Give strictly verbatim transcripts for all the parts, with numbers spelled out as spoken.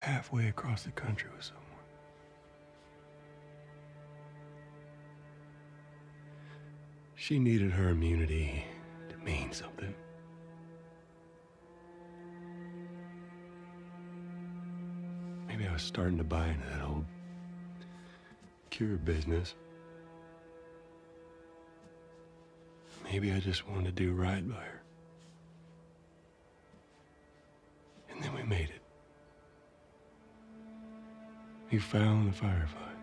halfway across the country with someone. She needed her immunity to mean something. Maybe I was starting to buy into that old cure business. Maybe I just wanted to do right by her. And then we made it. We found the firefight.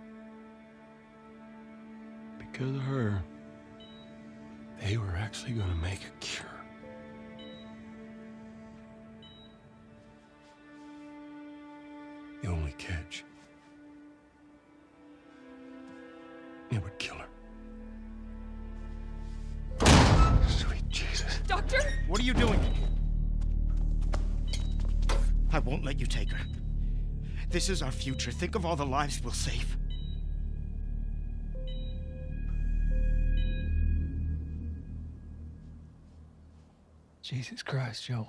Because of her, they were actually going to make a cure. The only catch, it would kill her. Sweet Jesus. Doctor? What are you doing? I won't let you take her. This is our future. Think of all the lives we'll save. Jesus Christ, Joe.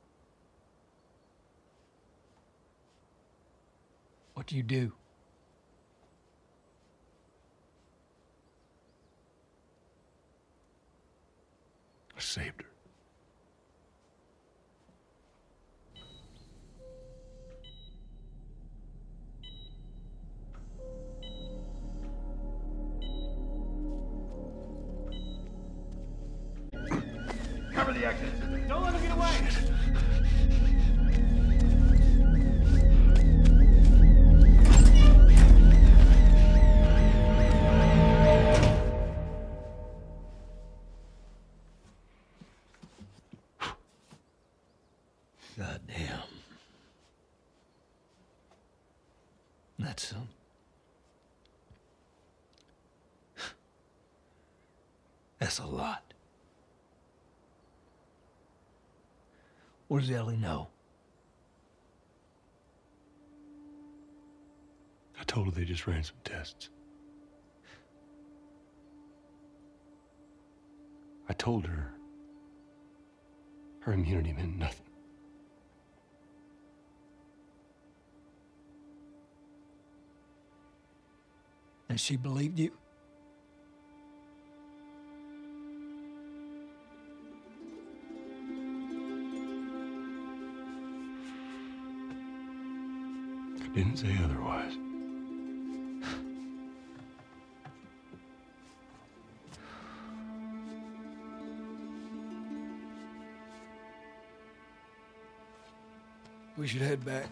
What do you do? I saved her. Cover the exit. Don't let him get away! God damn. That's some. That's a lot. What does Ellie know? I told her they just ran some tests. I told her her immunity meant nothing. And she believed you? I didn't say otherwise. We should head back.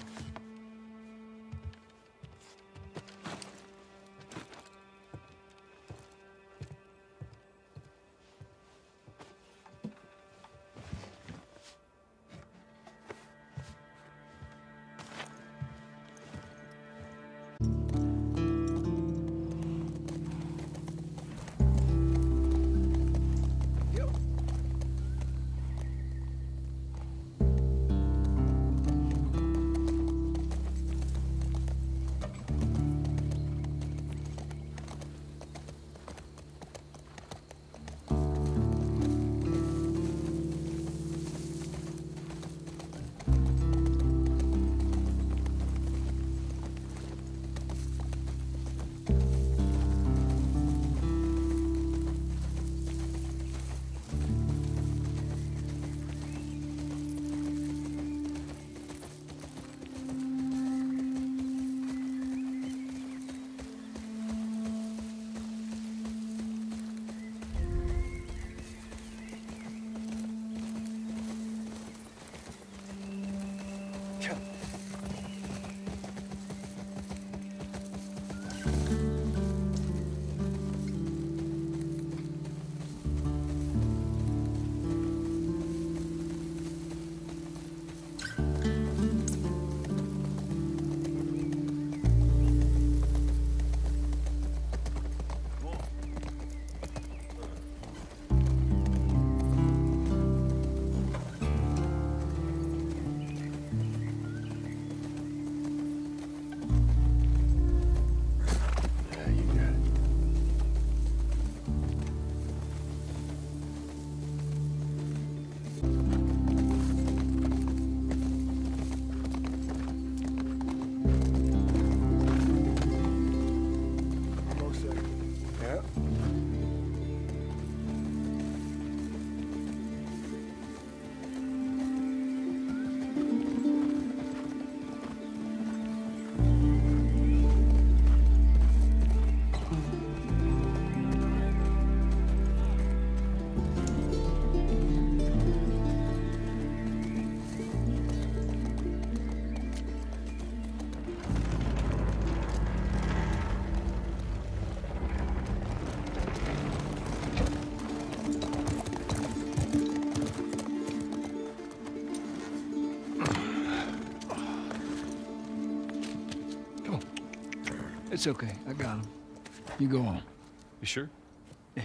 It's okay. I got him. You go on. You sure? Yeah.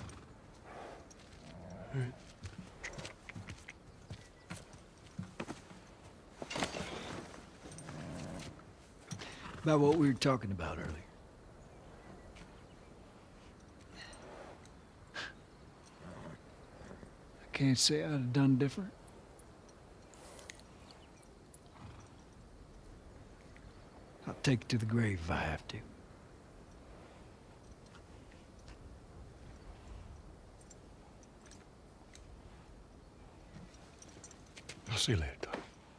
All right. About what we were talking about earlier. I can't say I'd have done different. I'll take it to the grave if I have to. I'll see you later, Doc.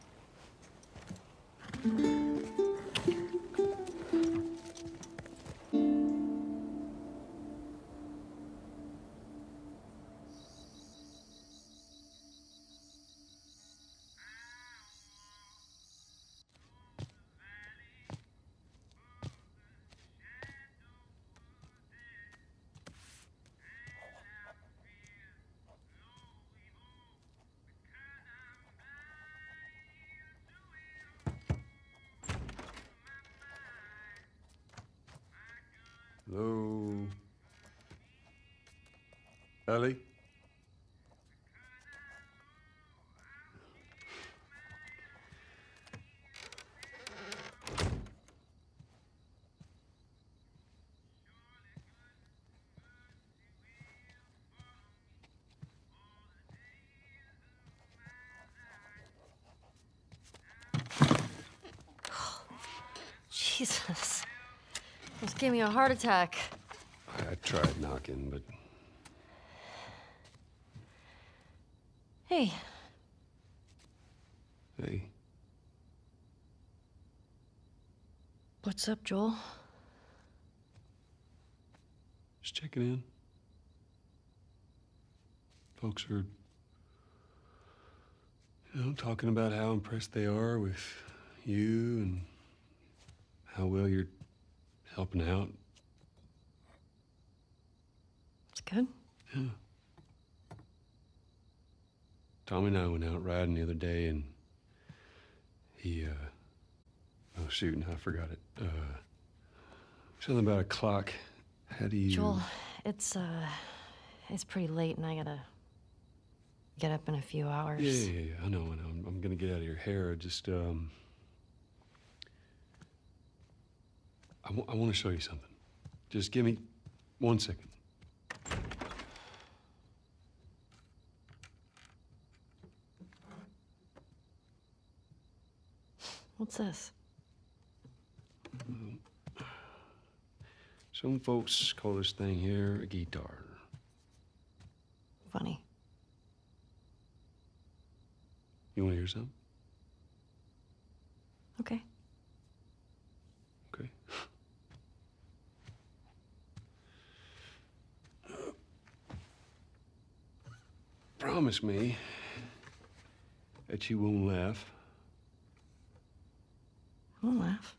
Hello? Ellie? Jesus. Almost gave me a heart attack. I tried knocking, but... Hey. Hey. What's up, Joel? Just checking in. Folks are, you know, talking about how impressed they are with you and how well you're helping out. It's good. Yeah. Tommy and I went out riding the other day, and he, uh, oh shoot, no, I forgot it. Uh, something about a clock. How do you... Joel, it's, uh, it's pretty late and I gotta get up in a few hours. Yeah, yeah, yeah, I know, I know. I'm, I'm gonna get out of your hair. I just, um... I, w I want to show you something. Just give me one second. What's this? Some folks call this thing here a guitar. Funny. You want to hear something? Okay. Okay. Promise me that you won't laugh. I won't laugh.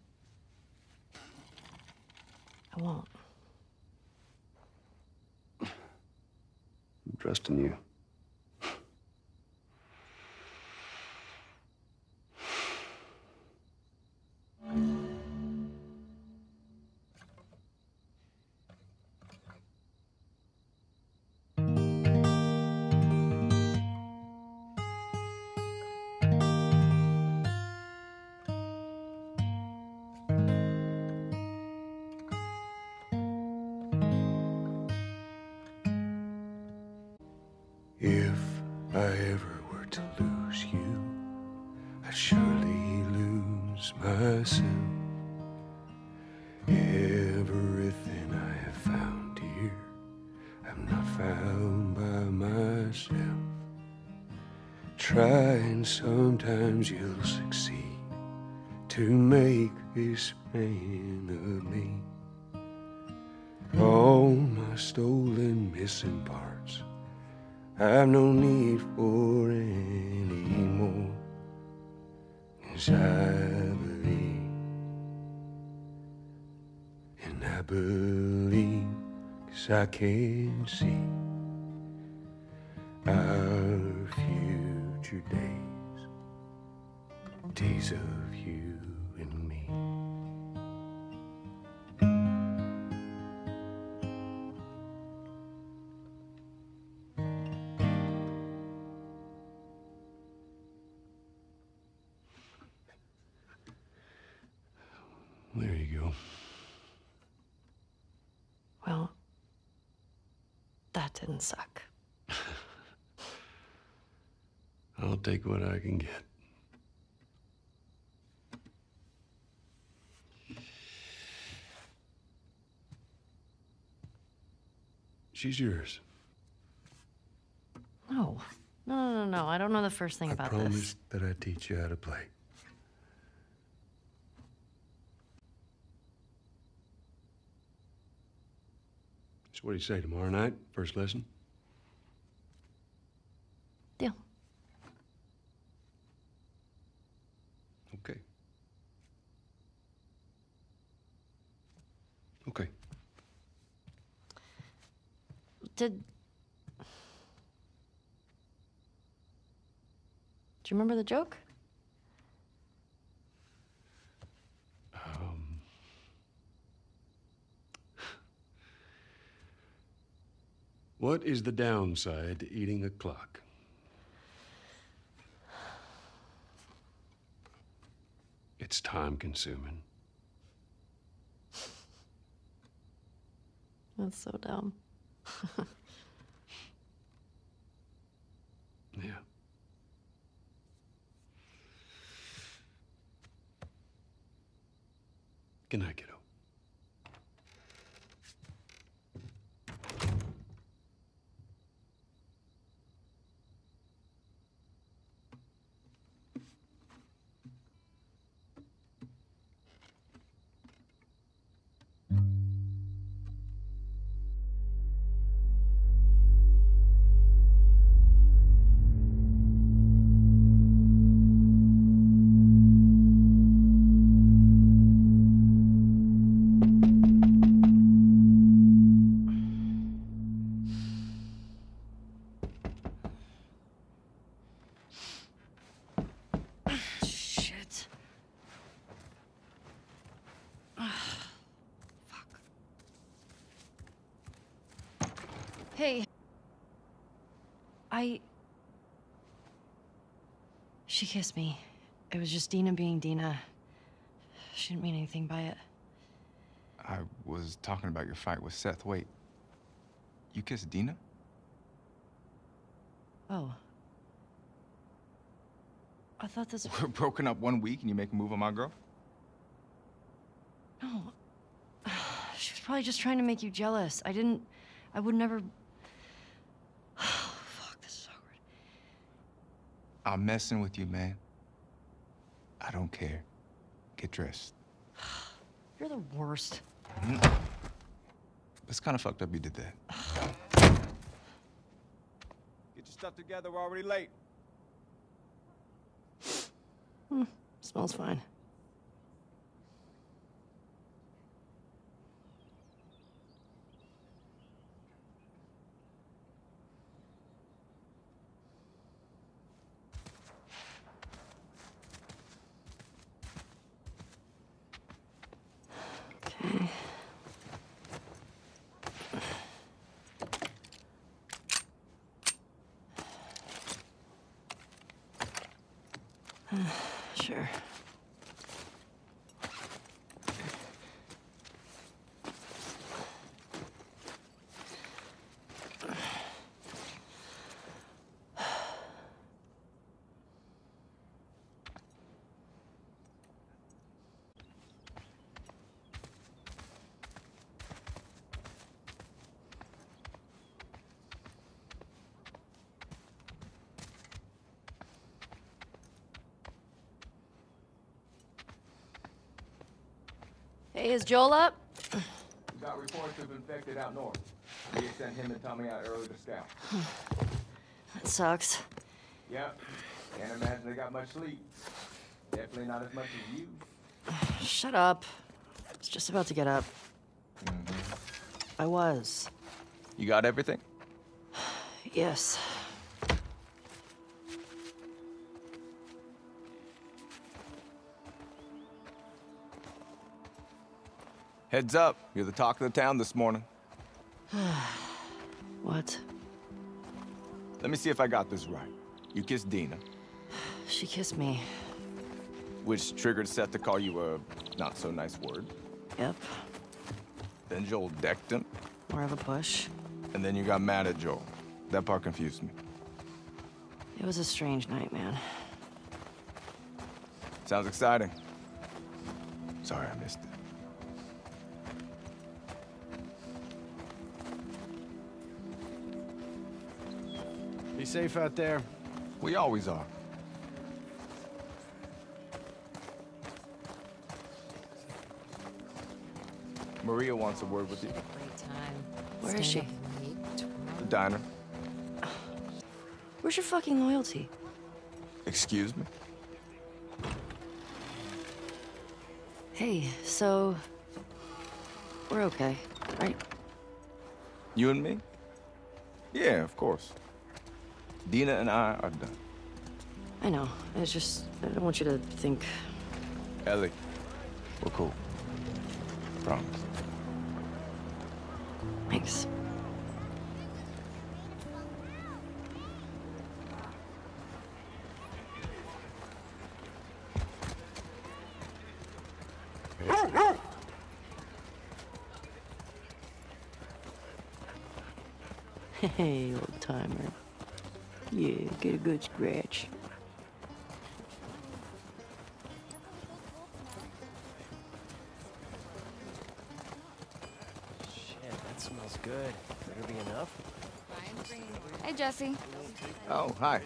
I won't. I'm trusting you. If I ever were to lose you, I'd surely lose myself. Everything I have found here, I'm not found by myself. Try and sometimes you'll succeed to make this man of me. All my stolen missing parts I've no need for any more, 'cause I believe, and I believe 'cause I can see our future days, days of you and me. There you go. Well, that didn't suck. I'll take what I can get. She's yours. No. No, no, no, no. I don't know the first thing I about promised this. that I'd teach you how to play. So what do you say, tomorrow night? First lesson? Deal. Okay. Okay. Did... Do you remember the joke? Um... What is the downside to eating a clock? It's time consuming. That's so dumb. Yeah. Good night, kiddo. Shit. Fuck. Hey. I... She kissed me. It was just Dina being Dina. She didn't mean anything by it. I was talking about your fight with Seth. Wait. You kissed Dina? Oh. I thought this... We're broken up one week and you make a move on my girl? No. She was probably just trying to make you jealous. I didn't... I would never... Oh, fuck, this is awkward. I'm messing with you, man. I don't care. Get dressed. You're the worst. Mm. It's kind of fucked up you did that. Get your stuff together, we're already late. Hmm, smells fine. Okay. Sure. Hey, is Joel up? We got reports of infected out north. We had sent him and Tommy out early to scout. That sucks. Yep. Can't imagine they got much sleep. Definitely not as much as you. Shut up. I was just about to get up. Mm-hmm. I was. You got everything? Yes. Heads up. You're the talk of the town this morning. What? Let me see if I got this right. You kissed Dina, She kissed me. which triggered Seth to call you a Not so nice word. Yep. Then Joel decked him, More of a push. and then you got mad at Joel. That part confused me. It was a strange night, man. Sounds exciting. Sorry I missed it. Be safe out there. We always are. Maria wants a word with you. Great time. Where is she? Staying up late tomorrow. The diner. Where's your fucking loyalty? Excuse me? Hey, so... We're okay, right? You and me? Yeah, of course. Dina and I are done. I know. It's just... I don't want you to think... Ellie, we're cool. Promise. Thanks. Hey, old timer. Yeah, get a good scratch. Shit, that smells good. Better be enough. Hey, Jesse. Oh, hi.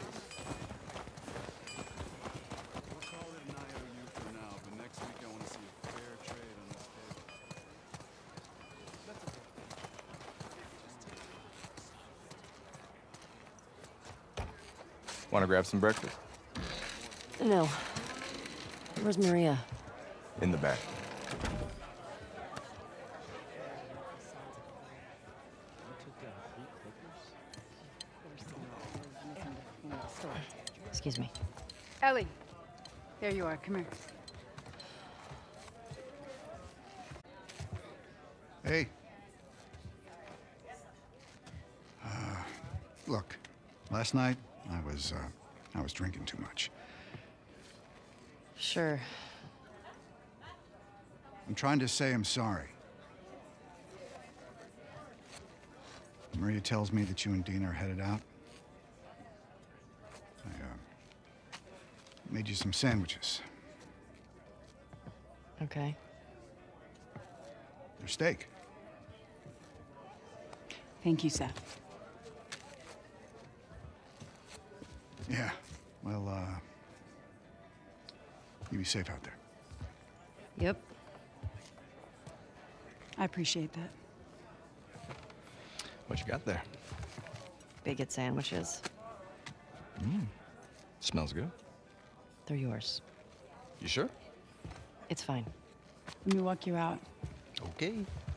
Want to grab some breakfast? No. Where's Maria? In the back. Excuse me. Ellie. There you are. Come here. Hey. Uh, look, last night I was, uh, I was drinking too much. Sure. I'm trying to say I'm sorry. Maria tells me that you and Dina are headed out. I, uh, made you some sandwiches. Okay. They're steak. Thank you, Seth. Yeah, well, uh, you be safe out there. Yep. I appreciate that. What you got there? Bigot sandwiches. Mmm. Smells good. They're yours. You sure? It's fine. Let me walk you out. Okay.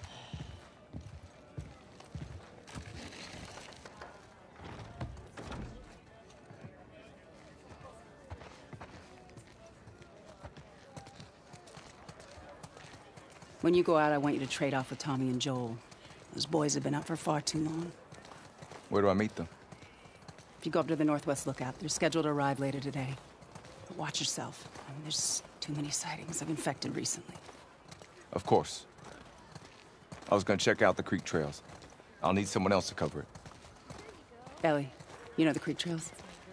When you go out, I want you to trade off with Tommy and Joel. Those boys have been up for far too long. Where do I meet them? If you go up to the Northwest Lookout, they're scheduled to arrive later today. But watch yourself. I mean, there's too many sightings of infected recently. Of course. I was gonna check out the creek trails. I'll need someone else to cover it. Ellie, you know the creek trails?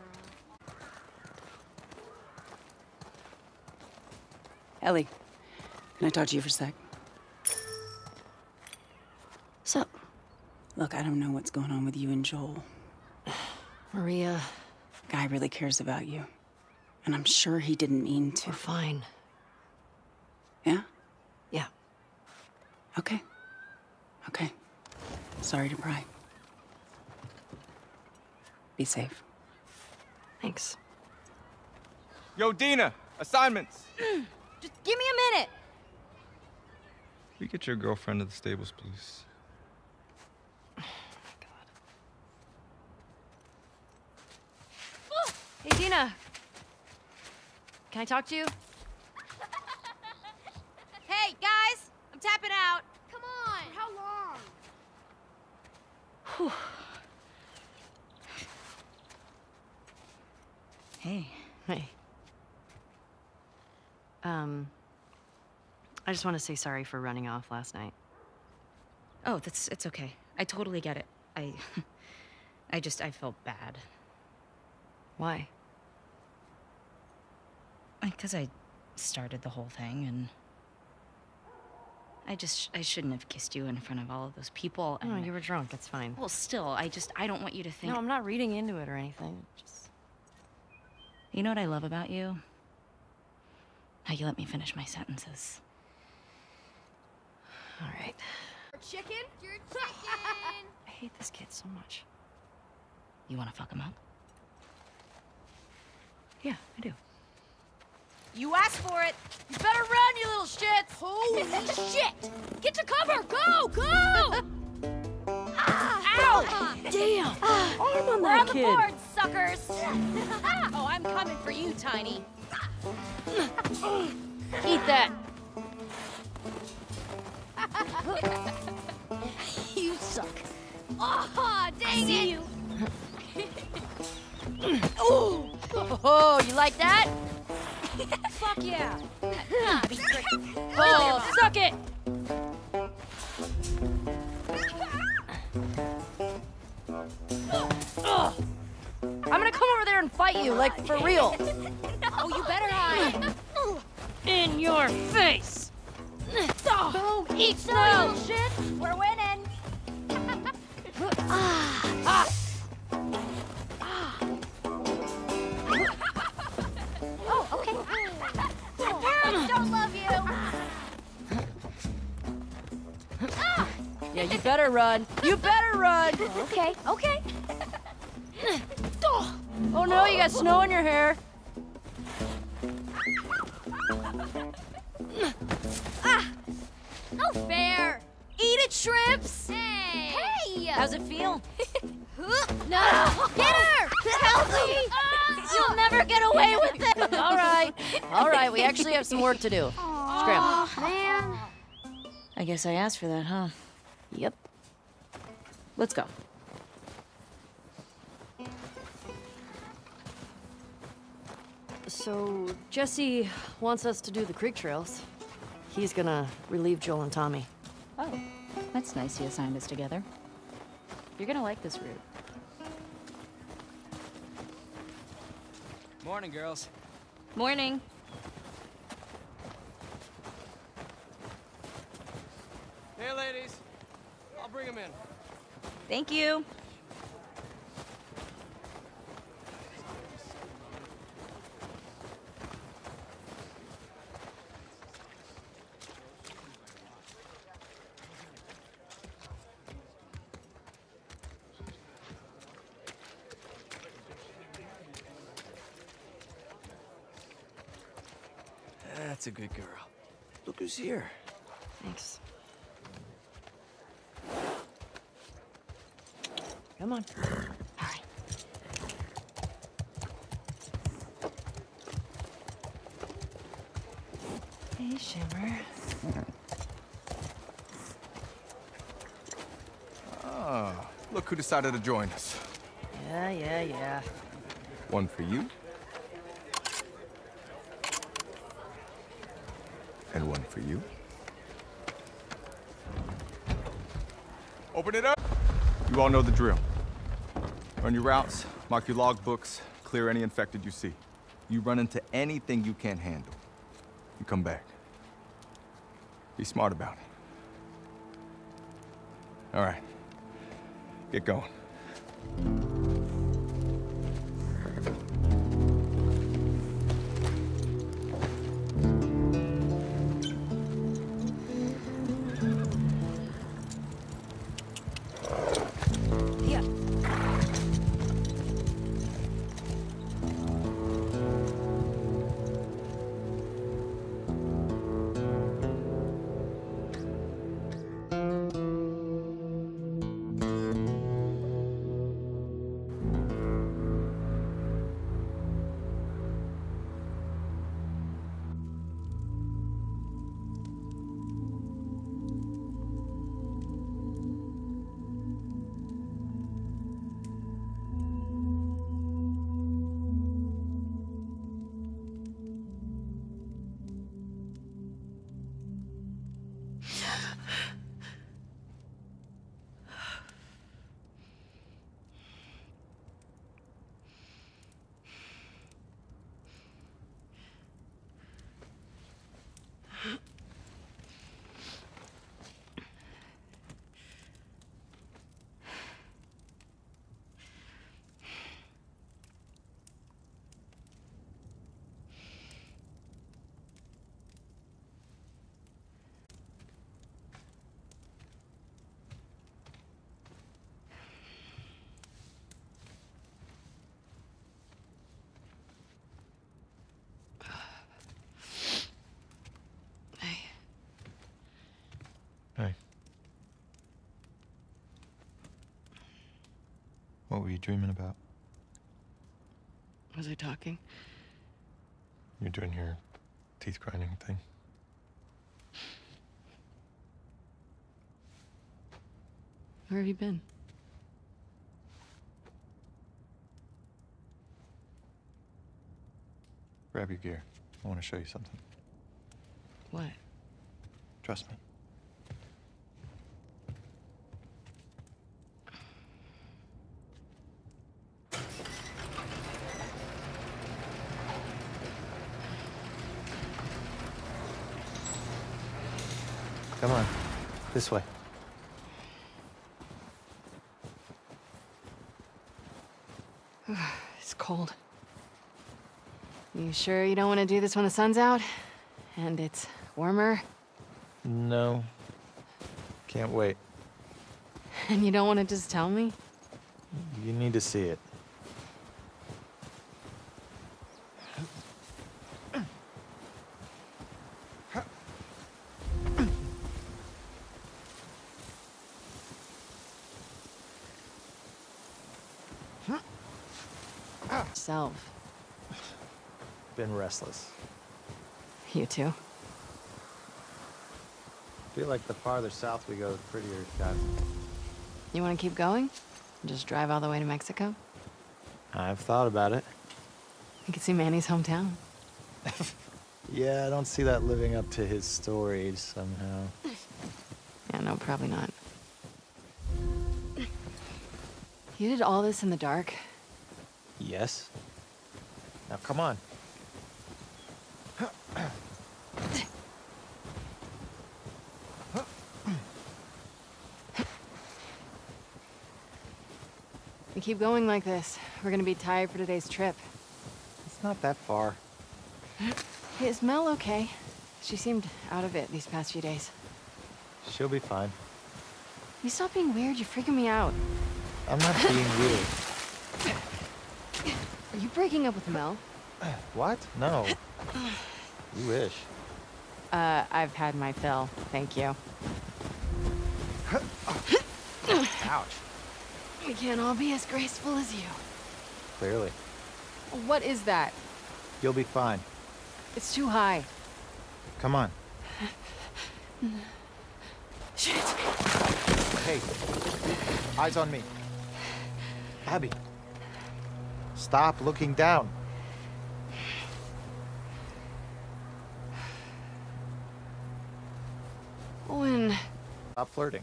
Ellie, can I talk to you for a sec? So, Look, I don't know what's going on with you and Joel. Maria, Guy really cares about you. And I'm sure he didn't mean to. we're fine. Yeah? Yeah. Okay. Okay. Sorry to pry. Be safe. Thanks. Yo, Dina! Assignments! Just give me a minute! We get your girlfriend to the stables, please. Hey, Dina. Can I talk to you? Hey, guys! I'm tapping out. Come on! For how long? Whew. Hey. Hey. Um, I just want to say sorry for running off last night. Oh, that's it's okay. I totally get it. I I just I felt bad. Why? Because I started the whole thing, and I just I shouldn't have kissed you in front of all of those people. No, And, you were drunk. It's fine. well, still, I just I don't want you to think. No, I'm not reading into it or anything. Just You know what I love about you? How you let me finish my sentences. all right. Chicken? Your chicken! I hate this kid so much. You want to fuck him up? Yeah, I do. You asked for it! You better run, you little shits! Holy shit! Get to cover! Go! Go! ah, ow! Damn! Arm on We're that on the kid. board, suckers! oh, I'm coming for you, Tiny. Eat that. you suck. Oh, dang See it! you. Ooh. Oh, you like that? Fuck yeah! Nah, be great. Oh, suck it! Ugh. I'm gonna come over there and fight you, like for real. Oh, you better hide. In your face! Boom! Eat some, little shit! We're winning! Ah. Oh, okay. Your parents don't love you! Yeah, you better run. You better run! Okay, okay. Oh no, you got snow in your hair. Ah! No fair! Eat it, shrimps! Hey! Hey! How's it feel? No! Get her! Help me! You'll never get away with it! All right. All right, we actually have some work to do. Scram. Oh, man. I guess I asked for that, huh? Yep. Let's go. So, Jesse wants us to do the creek trails. He's gonna relieve Joel and Tommy. Oh, that's nice he assigned us together. You're gonna like this route. Morning, girls. Morning. Hey, ladies. I'll bring them in. Thank you. That's a good girl. Look who's here. Thanks. Come on. All right. Hey, Shimmer. Oh, look who decided to join us. Yeah, yeah, yeah. One for you. And one for you. Open it up! You all know the drill. Run your routes, mark your logbooks, clear any infected you see. You run into anything you can't handle, you come back. Be smart about it. All right, get going. Yeah. dreaming about? Was I talking? You're doing your teeth grinding thing. Where have you been? Grab your gear. I want to show you something. What? Trust me. Come on. This way. It's cold. You sure you don't want to do this when the sun's out? And it's warmer? No. Can't wait. And you don't want to just tell me? You need to see it. Self. Been restless. You too? Feel like the farther south we go, the prettier it got. You want to keep going? Just drive all the way to Mexico? I've thought about it. You could see Manny's hometown. Yeah, I don't see that living up to his stories somehow. Yeah, no, probably not. You did all this in the dark? Yes. Now come on. We keep going like this, we're gonna be tired for today's trip. It's not that far. Hey, is Mel okay? She seemed out of it these past few days. She'll be fine. You stop being weird, you're freaking me out. I'm not being weird. Are you breaking up with Mel? What? No. You wish. Uh, I've had my fill, thank you. Ouch. We can't all be as graceful as you. Clearly. What is that? You'll be fine. It's too high. Come on. Shit. Hey. Eyes on me. Abby. Stop looking down. Owen. Stop flirting.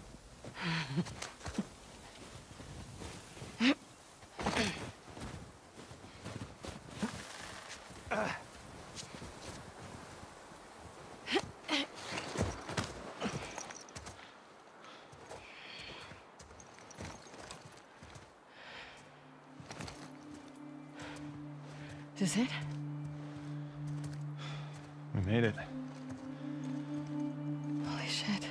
Is this it? We made it. Holy shit.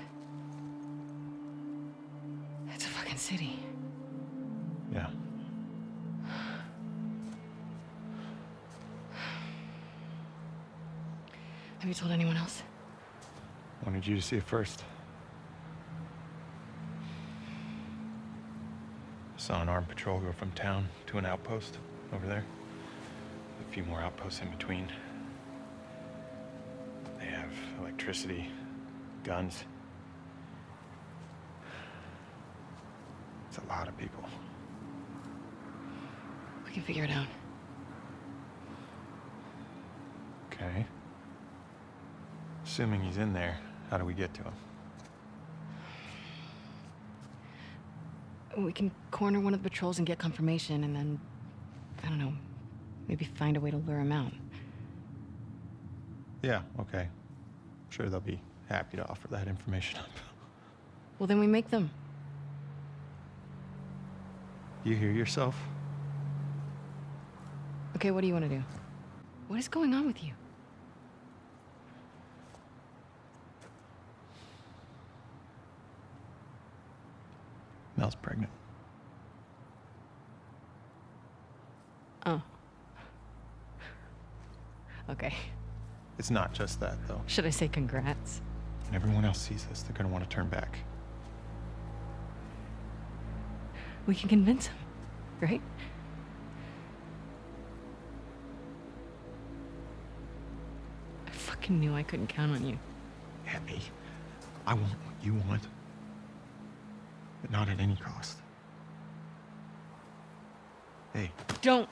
It's a fucking city. Yeah. Have you told anyone else? Wanted you to see it first. Saw an armed patrol go from town to an outpost over there. A few more outposts in between. They have electricity, guns. It's a lot of people. We can figure it out. Okay. Assuming he's in there, how do we get to him? We can corner one of the patrols and get confirmation, and then, I don't know, maybe find a way to lure him out. Yeah, okay. I'm sure they'll be happy to offer that information up. Well, then we make them. You hear yourself? Okay, what do you want to do? What is going on with you? Mel's pregnant. Oh. Okay. It's not just that, though. Should I say congrats? When everyone else sees this, they're gonna want to turn back. We can convince him. right? I fucking knew I couldn't count on you. Abby, I want what you want, but not at any cost. Hey. Don't.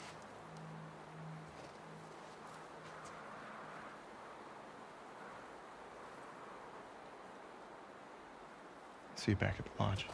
See you back at the lodge.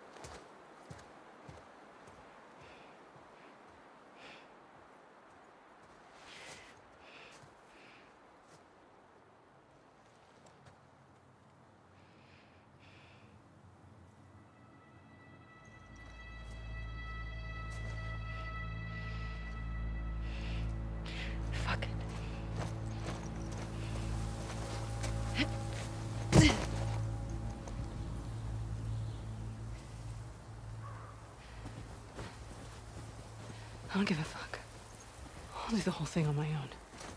Fuck it. I don't give a fuck. I'll do the whole thing on my own.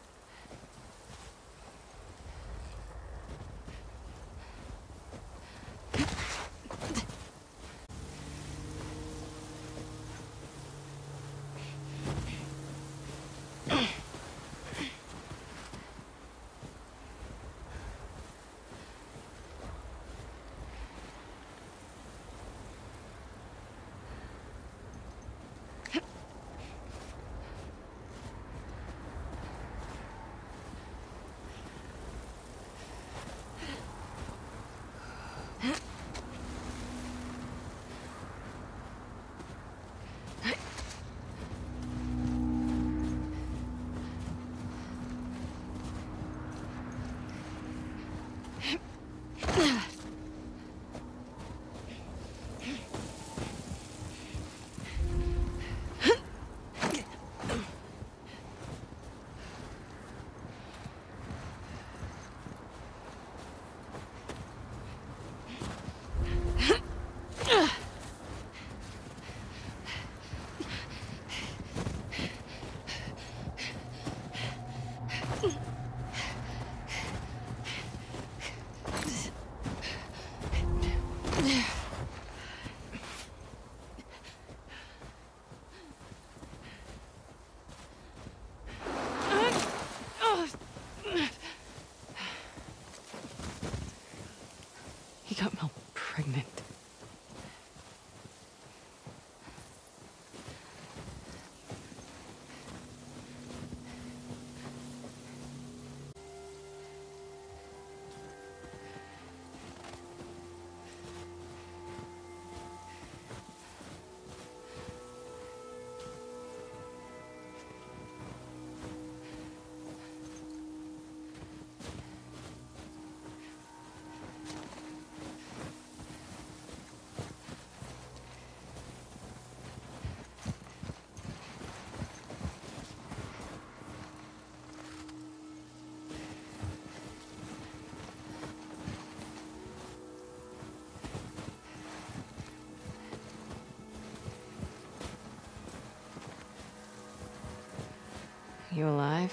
He got Mel pregnant. You alive?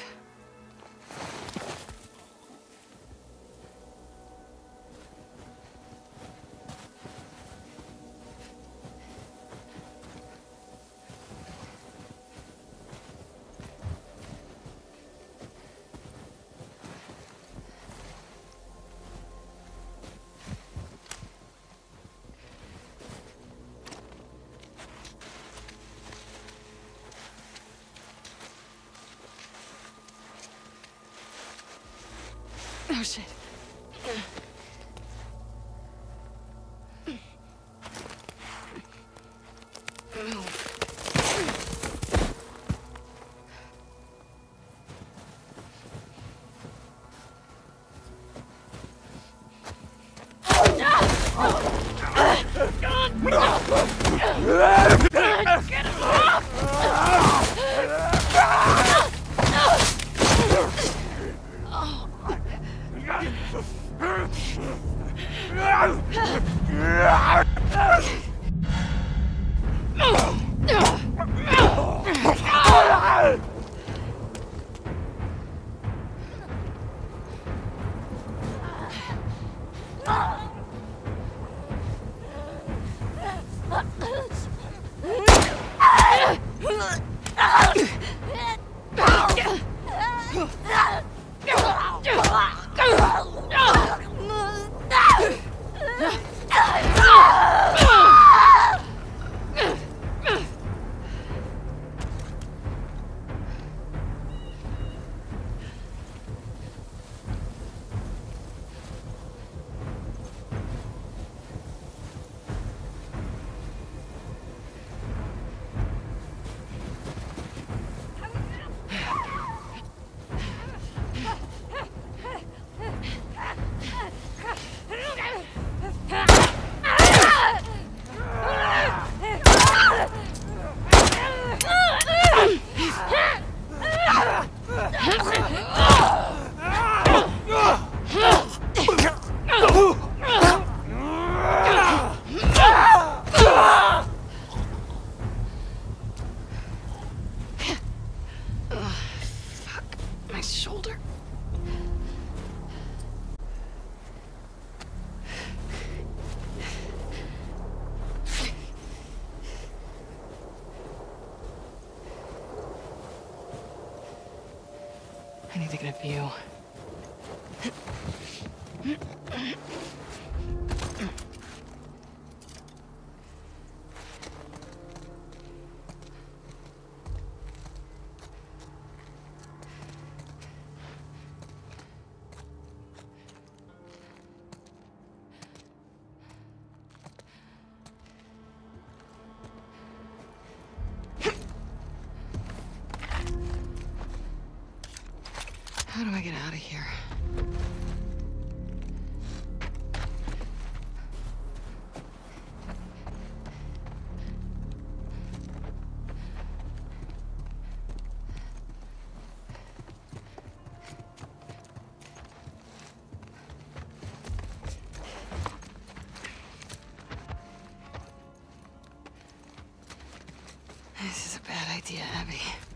Oh, shit. Get him off! Ah! I need to get a view. How do I get out of here? This is a bad idea, Abby.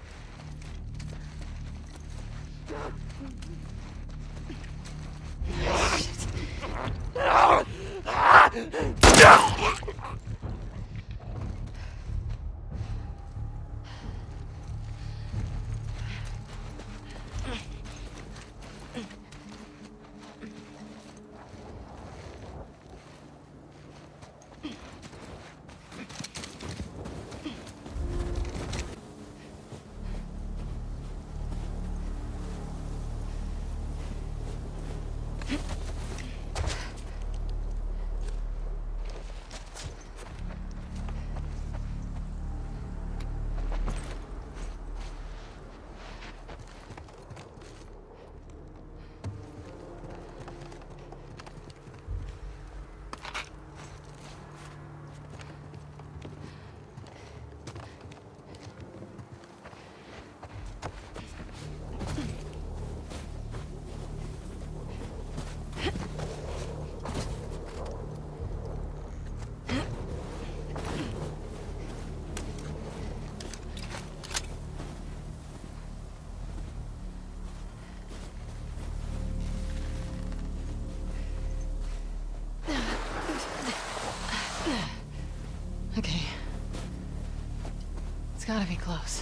Okay. It's gotta be close.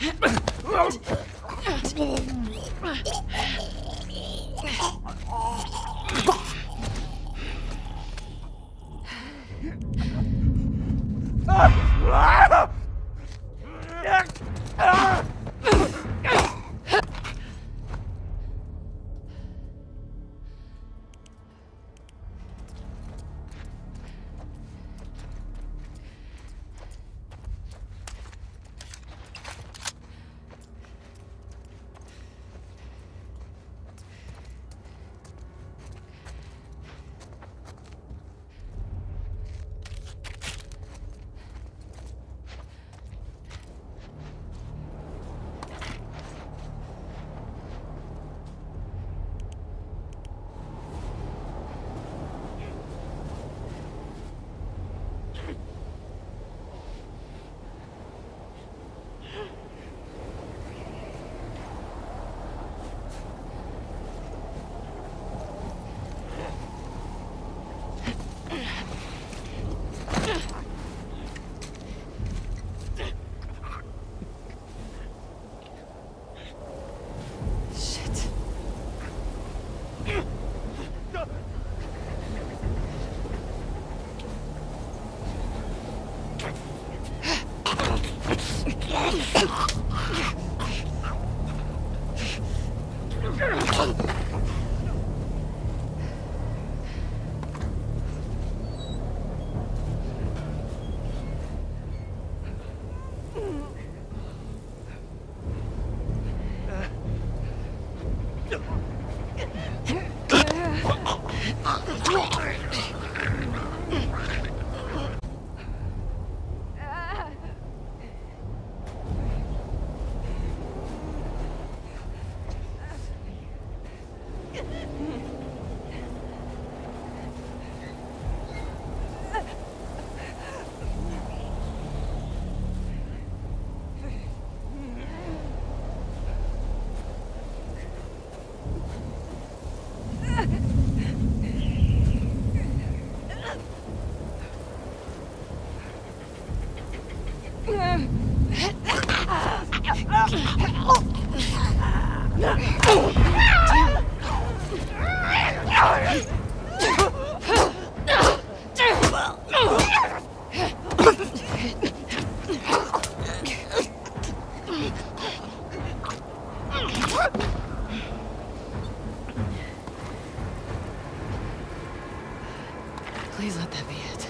Please let that be it.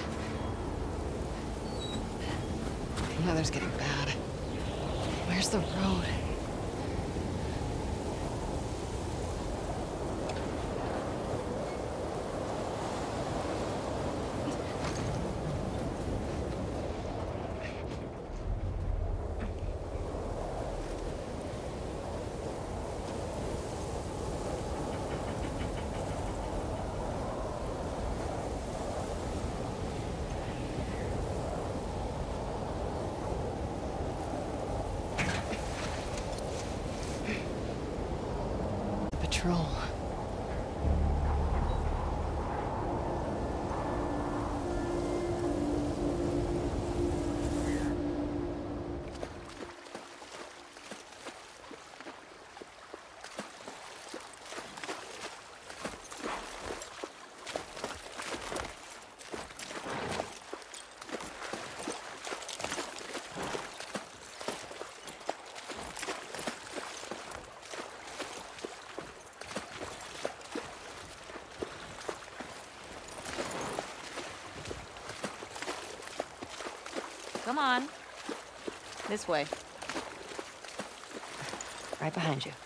The weather's getting bad. Where's the road? Patrol. Come on. This way. Right behind you.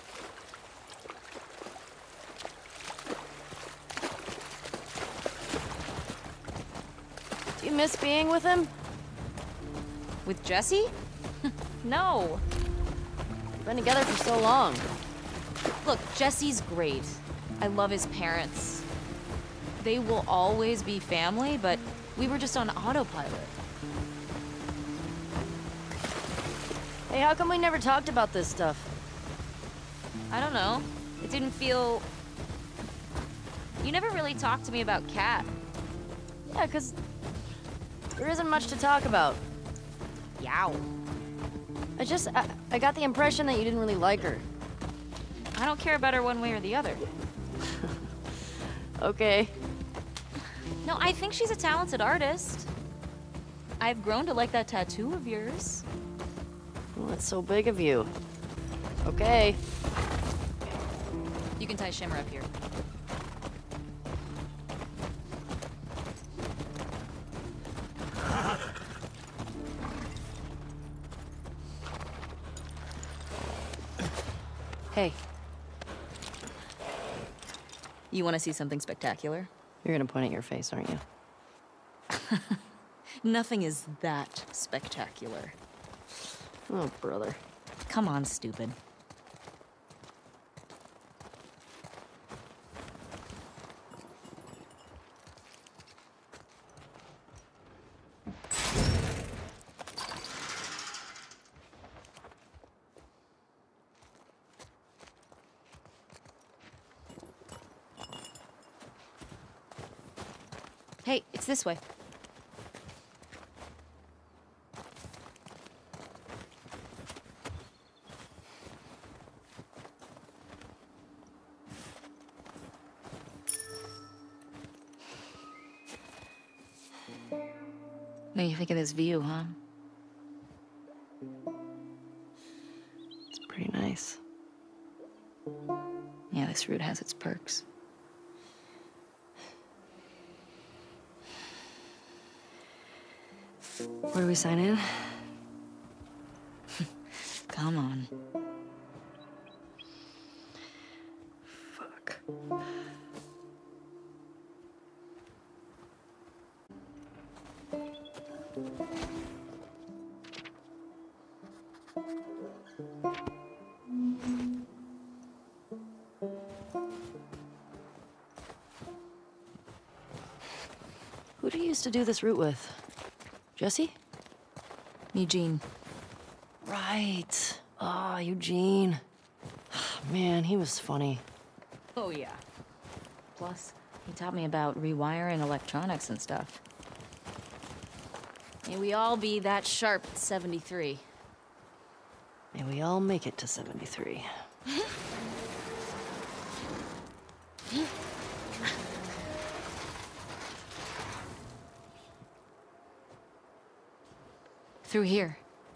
Do you miss being with him? With Jesse? No. We've been together for so long. Look, Jesse's great. I love his parents. They will always be family, but we were just on autopilot. Hey, how come we never talked about this stuff? I don't know. It didn't feel... You never really talked to me about Kat. Yeah, 'cause there isn't much to talk about. Yow. I I just, I, I got the impression that you didn't really like her. I don't care about her one way or the other. Okay. No, I think she's a talented artist. I've grown to like that tattoo of yours. Well, that's so big of you. Okay. You can tie Shimmer up here. Hey. You want to see something spectacular? You're gonna point at your face, aren't you? Nothing is that spectacular. Oh, brother. Come on, stupid. Hey, it's this way. What do you think of this view, huh? It's pretty nice. Yeah, this route has its perks. Where do we sign in? Come on. Fuck. Who do you used to do this route with? Jesse? Eugene. Right. Ah, Eugene. Man, he was funny. Oh, yeah. Plus, he taught me about rewiring electronics and stuff. May we all be that sharp at seventy-three. May we all make it to seventy-three. Through here.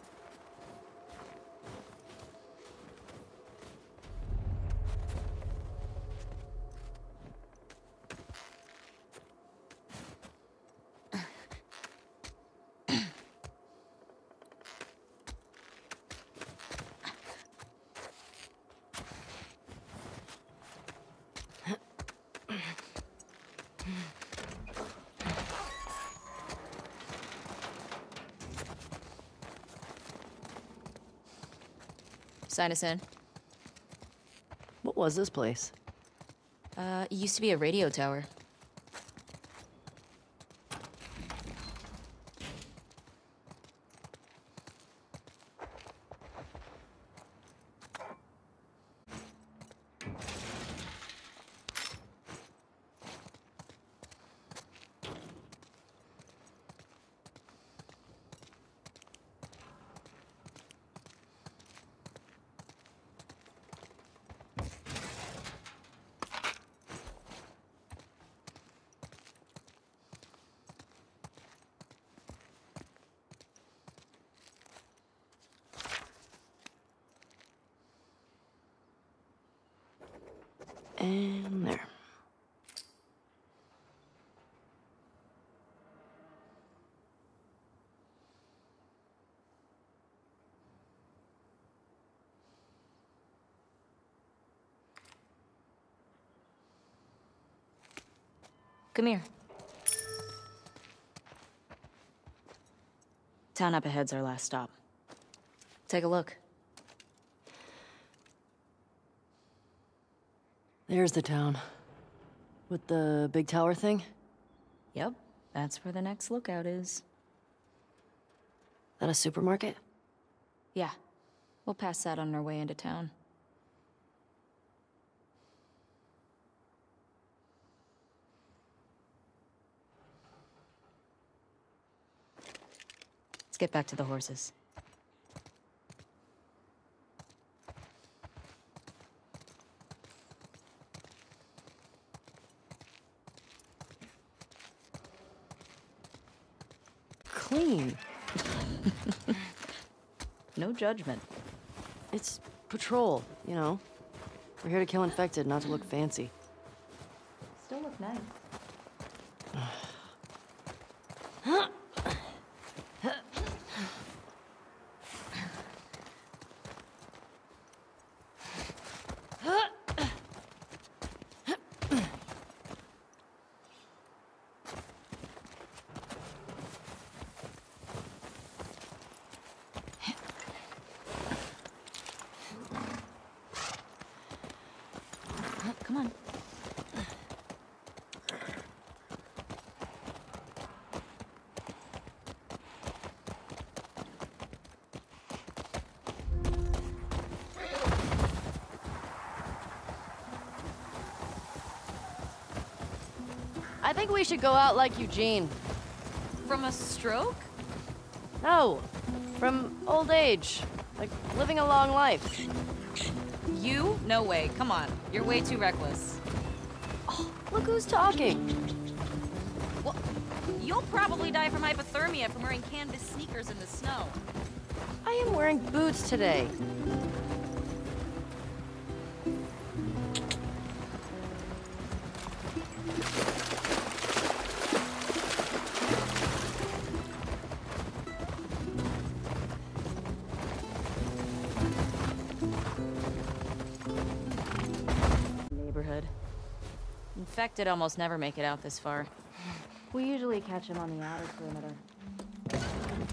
Sign us in. What was this place? Uh, it used to be a radio tower. And there. Come here. Town up ahead's our last stop. Take a look. There's the town. With the big tower thing? Yep, that's where the next lookout is. That a supermarket? Yeah, we'll pass that on our way into town. Let's get back to the horses. clean. No judgment. It's patrol, you know. We're here to kill infected, not to look fancy. Still look nice. Come on. I think we should go out like Eugene. From a stroke? No, from old age. Like living a long life. You? No way. Come on. You're way too reckless. Oh, look who's talking. Well, you'll probably die from hypothermia from wearing canvas sneakers in the snow. I am wearing boots today. Neighborhood. Infected almost never make it out this far. We usually catch them on the outer perimeter.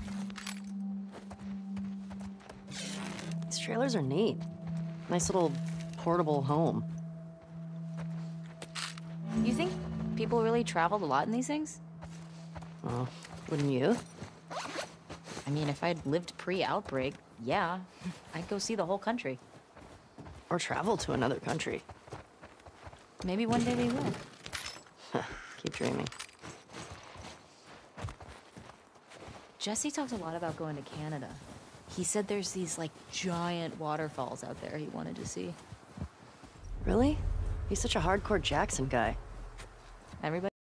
These trailers are neat. Nice little portable home. You think people really traveled a lot in these things? Well, wouldn't you? I mean, if I'd lived pre-outbreak, yeah. I'd go see the whole country. Or travel to another country. Maybe one day we will. Keep dreaming. Jesse talked a lot about going to Canada. He said there's these, like, giant waterfalls out there he wanted to see. Really? He's such a hardcore Jackson guy. Everybody